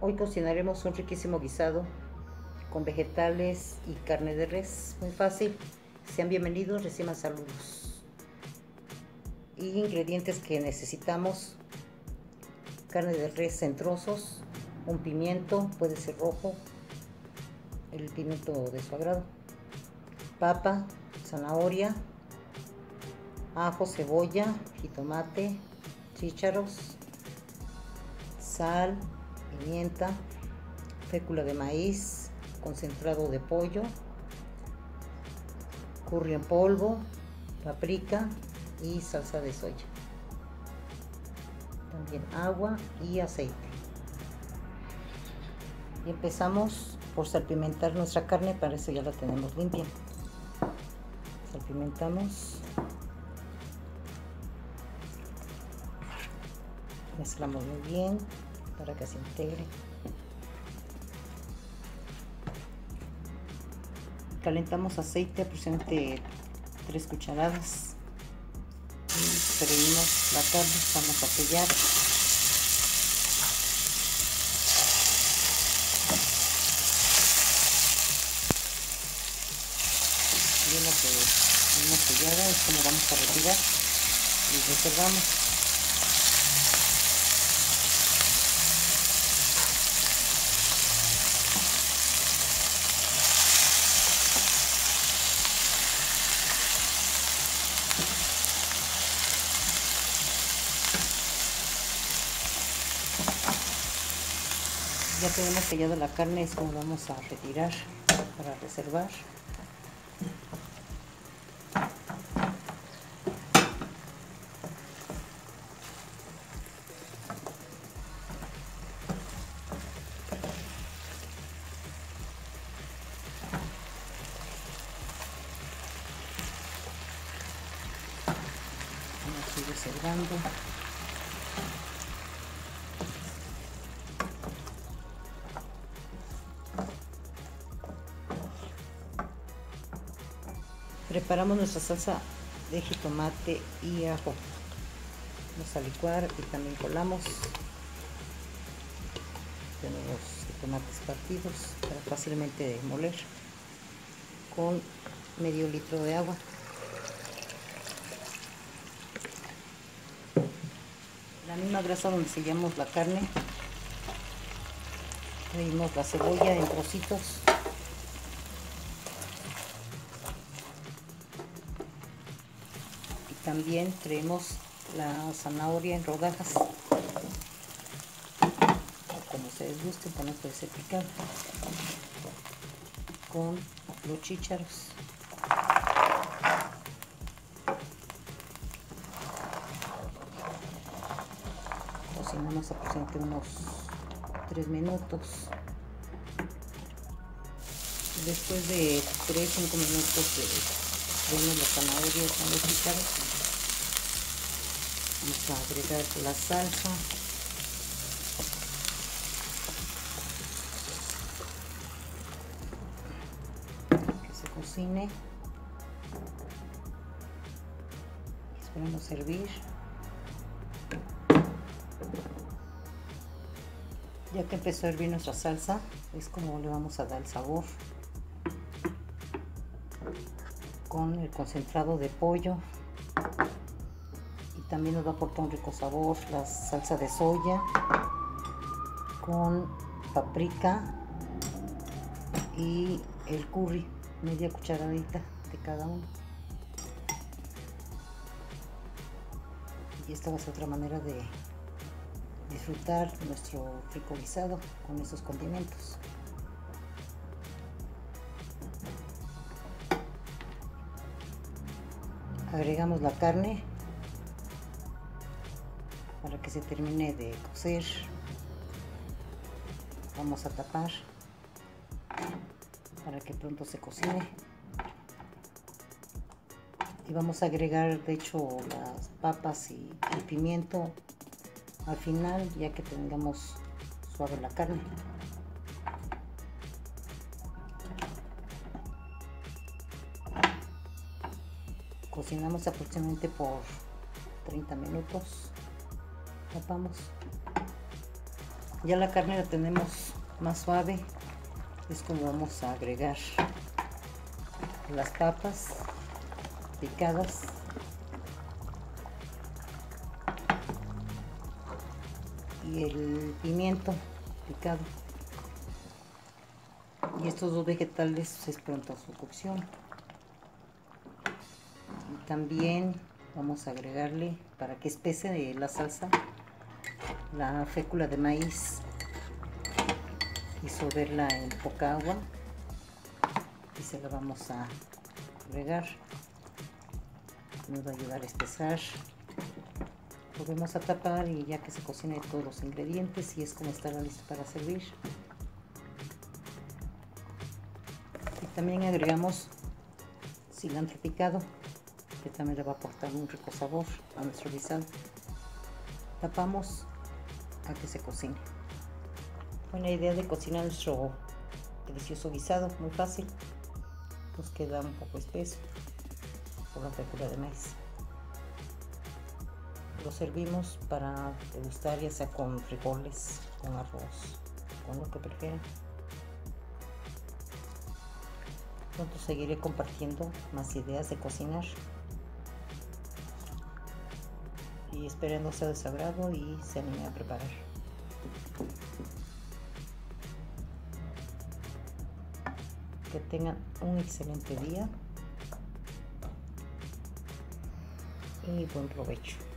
Hoy cocinaremos un riquísimo guisado con vegetales y carne de res. Muy fácil. Sean bienvenidos, reciban saludos. Y ingredientes que necesitamos: carne de res en trozos, un pimiento, puede ser rojo, el pimiento de su agrado, papa, zanahoria, ajo, cebolla, jitomate, chícharos, sal, pimienta, fécula de maíz, concentrado de pollo, curry en polvo, paprika y salsa de soya. También agua y aceite. Y empezamos por salpimentar nuestra carne. Para eso ya la tenemos limpia. Salpimentamos, mezclamos muy bien para que se integre. Calentamos aceite, aproximadamente 3 cucharadas, y freímos la carne. Vamos a sellar. Bien, lo que hemos sellado es como vamos a retirar y reservamos. Ya tenemos sellado la carne, es como vamos a retirar para reservar. Vamos a ir reservando. Preparamos nuestra salsa de jitomate y ajo. Vamos a licuar y también colamos. Tenemos los jitomates partidos para fácilmente moler, con medio litro de agua. La misma grasa donde sellamos la carne, freímos la cebolla en trocitos. También freímos la zanahoria en rodajas, o como ustedes gusten, también puede ser picada, con los chícharos. Cocinamos aproximadamente unos 3 minutos. Después de 3-5 minutos de freír la zanahoria con los chícharos, vamos a agregar la salsa. Que se cocine. Esperamos servir. Ya que empezó a hervir nuestra salsa, es como le vamos a dar el sabor, con el concentrado de pollo, y también nos va a aportar un rico sabor la salsa de soya con paprika y el curry, media cucharadita de cada uno. Y esta va a ser otra manera de disfrutar nuestro rico guisado con esos condimentos. Agregamos la carne para que se termine de cocer. Vamos a tapar para que pronto se cocine. Y vamos a agregar, de hecho, las papas y el pimiento al final, ya que tengamos suave la carne. Cocinamos aproximadamente por 30 minutos. Tapamos. Ya la carne la tenemos más suave, es como vamos a agregar las papas picadas y el pimiento picado, y estos dos vegetales es pronto a su cocción. Y también vamos a agregarle, para que espese la salsa, la fécula de maíz, disolverla en poca agua y se la vamos a agregar. Nos va a ayudar a espesar. Volvemos a tapar y ya que se cocinen todos los ingredientes, y es como estará listo para servir. Y también agregamos cilantro picado, que también le va a aportar un rico sabor a nuestro guisado. Tapamos a que se cocine. Buena idea de cocinar nuestro delicioso guisado, muy fácil. Nos queda un poco espeso por la fécula de maíz. Lo servimos para degustar, ya sea con frijoles, con arroz, con lo que prefieran. Pronto seguiré compartiendo más ideas de cocinar y esperando sea de su agrado y se anime a preparar. Que tengan un excelente día y buen provecho.